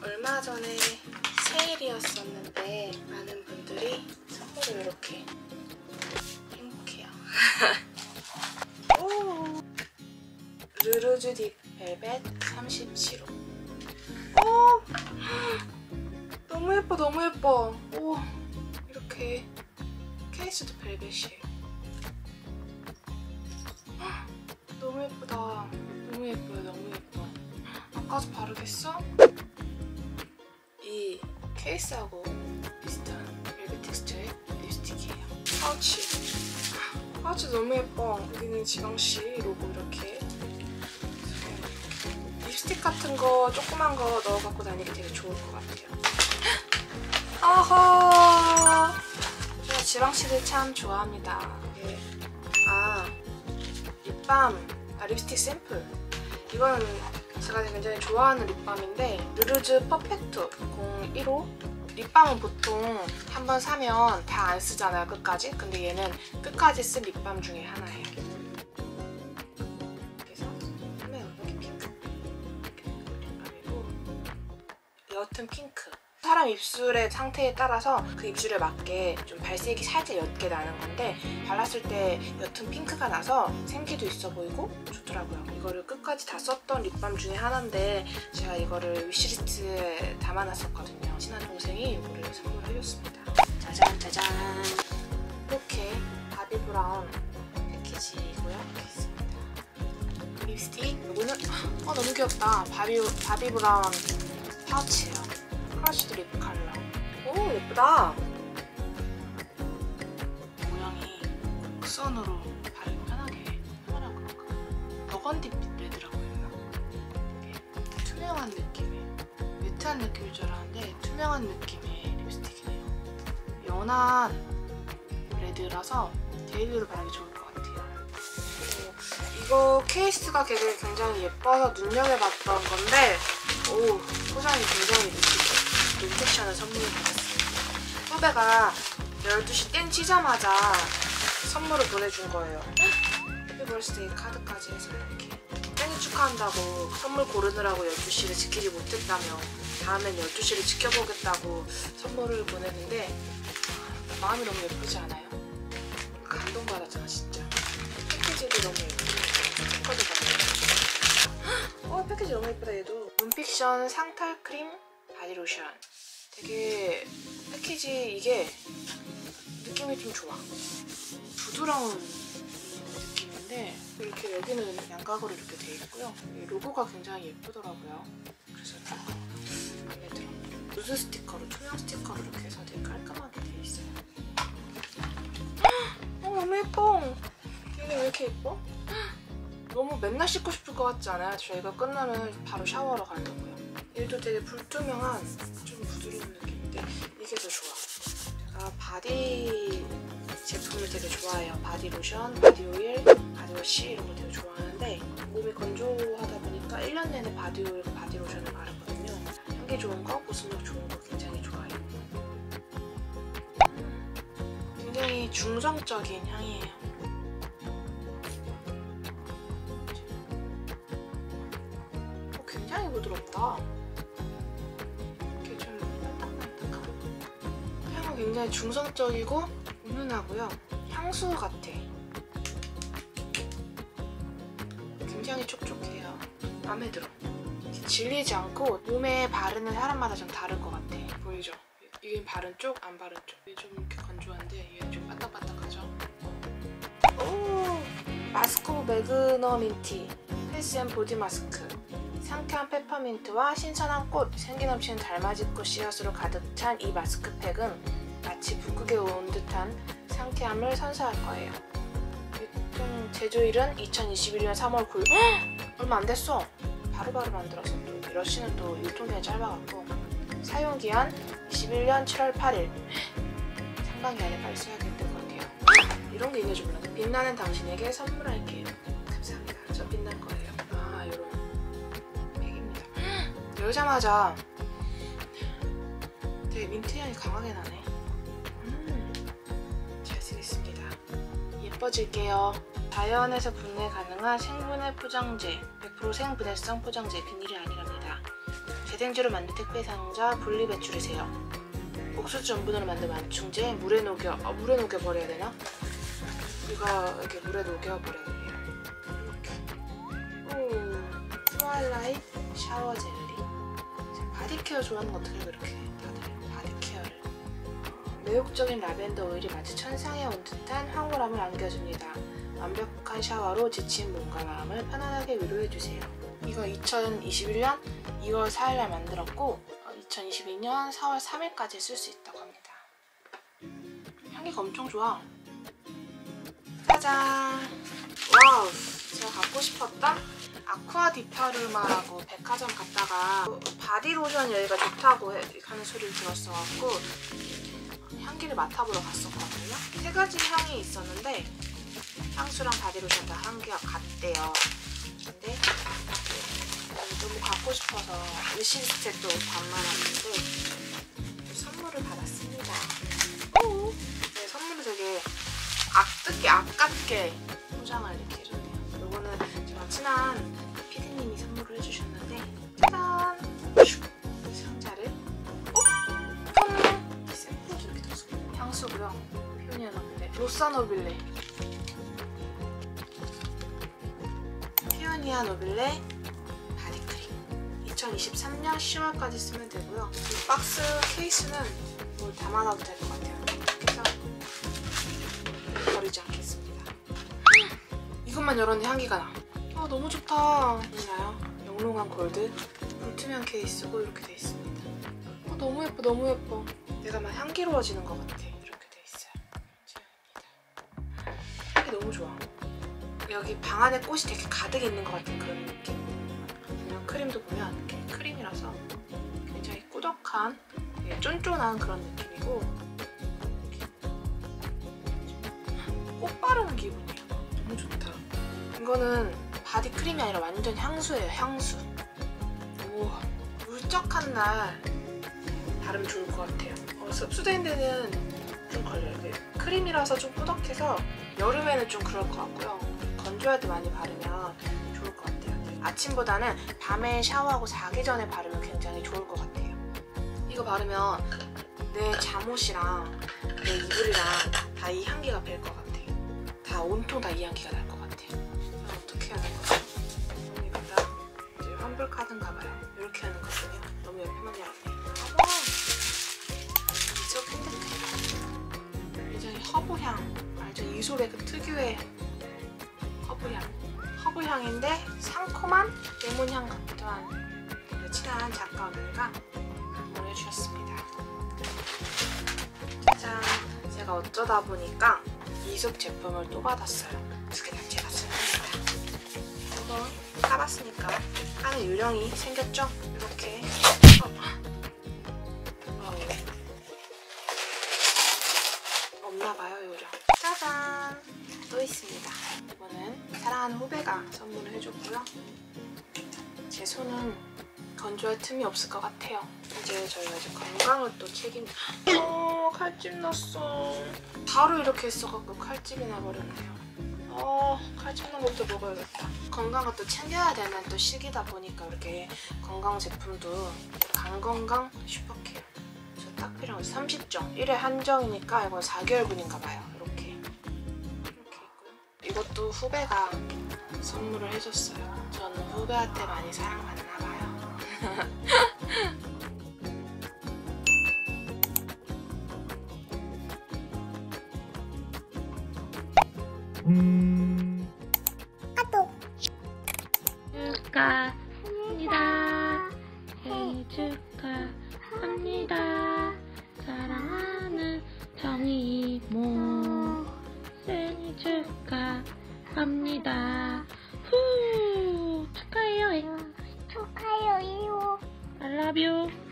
얼마 전에 세일이었었는데 많은 분들이 선물을 이렇게 행복해요. 오! 르루즈 딥 벨벳 37호. 오! 너무 예뻐, 너무 예뻐. 오! 이렇게 케이스도 벨벳이에요. 너무 예쁘다. 너무 예뻐요, 너무 예뻐. 아까도 바르겠어? 이 케이스하고 비슷한 벨벳 텍스처의 립스틱이에요. 파우치 너무 예뻐. 여기는 지광씨 로고 이렇게. 립스틱 같은 거 조그만 거 넣어 갖고 다니기 되게 좋을 것 같아요. 어허. 제가 지광씨를 참 좋아합니다. 네. 립스틱 샘플. 이거는 제가 굉장히 좋아하는 립밤인데 르루즈 퍼펙트 01호. 립밤은 보통 한번 사면 다 안 쓰잖아요, 끝까지. 근데 얘는 끝까지 쓴 립밤 중에 하나예요. 그래서 보면 여기 핑크. 립밤이고 옅은 핑크. 사람 입술의 상태에 따라서 그 입술에 맞게 좀 발색이 살짝 옅게 나는 건데 발랐을 때 옅은 핑크가 나서 생기도 있어 보이고 좋더라고요. 이거를 끝까지 다 썼던 립밤 중에 하나인데 제가 이거를 위시리스트에 담아놨었거든요. 친한 동생이 이거를 선물해줬습니다. 짜잔 짜잔. 이렇게 바비 브라운 패키지고요. 이렇게 있습니다. 립스틱. 이거는 너무 귀엽다. 바비 브라운 파우치예요. 크러쉬드 립 컬러. 오, 예쁘다. 모양이 곡선으로 바르기 편하게 하라 그런가. 버건디빛 레드라고 해요. 투명한 느낌의, 매트한 느낌일 줄 알았는데 투명한 느낌의 립스틱이네요. 연한 레드라서 데일리로 바르기 좋을 것 같아요. 이거 케이스가 굉장히 예뻐서 눈여겨봤던 건데 오, 포장이 굉장히 느끼해요. 롱섹션을 선물을 받았습니다. 후배가 12시 땡 치자마자 선물을 보내준 거예요. 해피 버스데이 카드까지 해서 이렇게 생일 축하한다고 선물 고르느라고 12시를 지키지 못했다며 다음엔 12시를 지켜보겠다고 선물을 보냈는데 마음이 너무 예쁘지 않아요? 감동받았잖아 진짜. 패키지도 너무 예쁘고 스티커도 받았어요. 패키지 너무 예쁘다. 얘도 논픽션 상탈 크림 바디로션. 되게 패키지 이게 느낌이 좀 좋아. 부드러운 느낌인데 이렇게 여기는 양각으로 이렇게 돼 있고요. 이 로고가 굉장히 예쁘더라고요. 그래서 마음에 들어. 누드 스티커로, 투명 스티커로 이렇게 해서 되게 깔끔하게 돼 있어요. 너무 예뻐. 이게 왜 이렇게 예뻐? 너무 맨날 씻고 싶을 것 같지 않아요? 저희가 끝나면 바로 샤워하러 가려고요. 얘도 되게 불투명한 좀 부드러운 느낌인데 이게 더 좋아. 제가 바디 제품을 되게 좋아해요. 바디 로션, 바디 오일, 바디워시 이런 거 되게 좋아하는데 몸이 건조하다 보니까 1년 내내 바디 오일과 바디 로션을 바르거든요. 향기 좋은 거, 보습력 좋은 거 굉장히 좋아해요. 굉장히 중성적인 향이에요. 굉장히 부드럽다. 이렇게 좀 반딱반딱한. 향은 굉장히 중성적이고 은은하고요. 향수 같아. 굉장히 촉촉해요. 마음에 들어. 질리지 않고 몸에 바르는 사람마다 좀 다를 것 같아. 보이죠? 이게 바른 쪽, 안 바른 쪽. 이게 좀 이렇게 건조한데 얘는 좀 반딱반딱하죠? 오! 마스코 매그너 민티 페이스 앤 보디 마스크. 상쾌한 페퍼민트와 신선한 꽃, 생기 넘치는 달맞이꽃 씨앗으로 가득 찬 이 마스크팩은 마치 북극에 온 듯한 상쾌함을 선사할 거예요. 유통 제조일은 2021년 3월 9일. 얼마 안 됐어. 바로바로 만들어서 또 러쉬는 또 유통기한이 짧아갖고 사용기한 21년 7월 8일. 상반기안에 빨리 써야겠는 것 같아요. 이런 게 있는지 몰랐네. 빛나는 당신에게 선물할게요. 감사합니다. 저 빛날 거예요. 이런 열자마자 되게 민트 향이 강하게 나네. 잘 쓰겠습니다. 예뻐질게요. 자연에서 분해 가능한 생분해 포장재, 100% 생분해성 포장재, 비닐이 아니랍니다. 재생제로 만든 택배 상자 분리 배출이세요. 옥수수 전분으로 만든 완충제 물에 녹여 버려야 되나? 이거 이렇게 물에 녹여 버려야 돼요. 이렇게. 오, 트와일라이트 샤워 젤리. 바디케어 좋아하는 거 어떻게 그렇게 다들 바디케어를. 매혹적인 라벤더 오일이 마치 천상에 온 듯한 황홀함을 안겨줍니다. 완벽한 샤워로 지친 몸과 마음을 편안하게 위로해주세요. 이거 2021년 2월 4일날 만들었고 2022년 4월 3일까지 쓸 수 있다고 합니다. 향기가 엄청 좋아. 짜잔! 와우! 제가 갖고 싶었던 아쿠아 디파르마라고 백화점 갔다가 바디로션 여기가 좋다고 하는 소리를 들었어갖고 향기를 맡아보러 갔었거든요. 3가지 향이 있었는데 향수랑 바디로션 다 향기가 같대요. 근데 너무 갖고 싶어서 위시리스트도 담아놨는데 선물을 받았습니다. 오! 네, 선물을 되게 아깝게 포장을 이렇게 해줬네요. 이거는 제가 친한 피디님이 선물을 해주셨는데 짜잔! 상자를 샘플도 이렇게 넣었어. 향수고요. 피오니아 노빌레, 로사 노빌레, 피오니아 노빌레 바디크림 2023년 10월까지 쓰면 되고요. 이 박스 케이스는 뭘 담아놔도 될 것 같아요. 그래서 버리지 않겠습니다. 이것만 열었는데 향기가 나. 너무 좋다. 보이나요? 영롱한 골드 불투명 케이스고 이렇게 돼 있습니다. 너무 예뻐, 너무 예뻐. 내가 막 향기로워지는 것 같아. 이렇게 돼 있어요. 향기 너무 좋아. 여기 방 안에 꽃이 되게 가득 있는 것 같은 그런 느낌. 그냥 크림도 보면 이렇게 크림이라서 굉장히 꾸덕한, 되게 쫀쫀한 그런 느낌이고 꽃 바르는 기분이야. 너무 좋다. 이거는 바디 크림이 아니라 완전 향수예요. 향수. 오, 울적한 날 바르면 좋을 것 같아요. 습수된 데는 좀 걸려요. 크림이라서 좀 꾸덕해서 여름에는 좀 그럴 것 같고요. 건조할 때 많이 바르면 좋을 것 같아요. 아침보다는 밤에 샤워하고 자기 전에 바르면 굉장히 좋을 것 같아요. 이거 바르면 내 잠옷이랑 내 이불이랑 다 이 향기가 별 것 같아요. 다 온통 다 이 향기가 날 것 같아요. 어떻게 하는 거죠? 여기다 이제 환불 카드인가 봐요. 이렇게 하는 거거든요. 너무 옆에만 열었네. 이속 핸드크림. 굉장히 허브향. 알죠? 이솝의 그 특유의 허브향인데 상콤한 레몬향 같기도 한 친한 작가 언니가 보내주셨습니다. 짜잔! 제가 어쩌다 보니까 이솝 제품을 또 받았어요. 두 개 다 제가 씁니다. 한번 까봤으니까 까는 요령이 생겼죠? 이렇게 없나봐요, 요령. 짜잔! 또 있습니다. 이거는 사랑하는 후배가 선물을 해줬고요. 제 손은 건조할 틈이 없을 것 같아요. 이제 저희가 이제 건강을 또 칼집 났어. 바로 이렇게 했어갖고 칼집이 나버렸네요. 칼집 난 것도 먹어야겠다. 건강을 또 챙겨야 되는 또 시기다 보니까 이렇게 건강 제품도 강건강 슈퍼케어. 저 딱 필요한 30정. 1회 한정이니까 이거 4개월분인가 봐요. 이렇게 있고요. 이것도 후배가 선물을 해줬어요. 저는 후배한테 많이 사랑받나 봐요. 축하합니다. 생일 축하합니다. 사랑하는 정희 이모 생일 축하합니다. 후 축하해요. 축하해요 이모. I love you.